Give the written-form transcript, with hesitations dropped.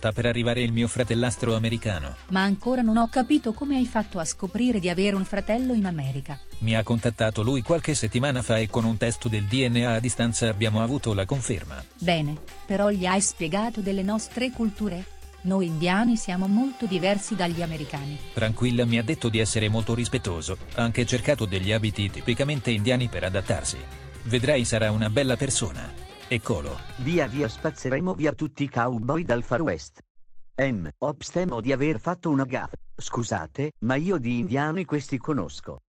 sta per arrivare il mio fratellastro americano. Ma ancora non ho capito come hai fatto a scoprire di avere un fratello in America. Mi ha contattato lui qualche settimana fa e con un test del DNA a distanza abbiamo avuto la conferma. Bene, però gli hai spiegato delle nostre culture? Noi indiani siamo molto diversi dagli americani. Tranquilla, mi ha detto di essere molto rispettoso, ha anche cercato degli abiti tipicamente indiani per adattarsi. Vedrai, sarà una bella persona. Eccolo. Via via spazzeremo via tutti i cowboy dal Far West. Ops, temo di aver fatto una gaffe. Scusate, ma io di indiani questi conosco.